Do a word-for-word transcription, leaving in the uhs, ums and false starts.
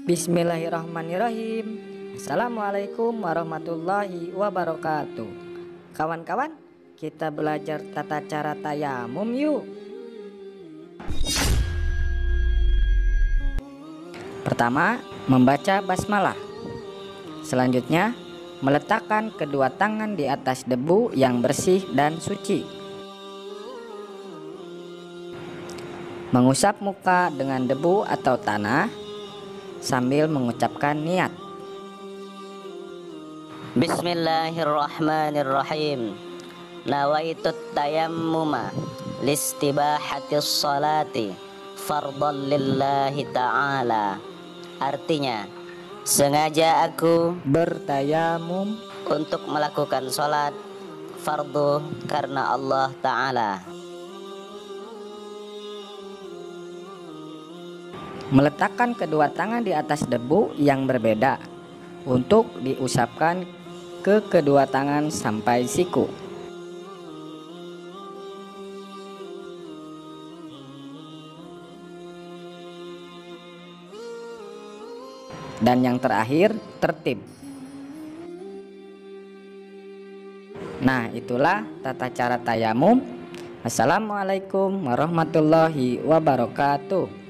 Bismillahirrahmanirrahim. Assalamualaikum warahmatullahi wabarakatuh. Kawan-kawan, kita belajar tata cara tayamum yuk. Pertama, membaca basmalah. Selanjutnya, meletakkan kedua tangan di atas debu yang bersih dan suci. Mengusap muka dengan debu atau tanah sambil mengucapkan niat. Bismillahirrahmanirrahim. Nawaitut tayammuma listibahatis salati fardhan lillahi ta'ala. Artinya, sengaja aku bertayamum untuk melakukan salat fardu karena Allah Ta'ala. Meletakkan kedua tangan di atas debu yang berbeda untuk diusapkan ke kedua tangan sampai siku. Dan yang terakhir, tertib. Nah, itulah tata cara tayamum. Assalamualaikum warahmatullahi wabarakatuh.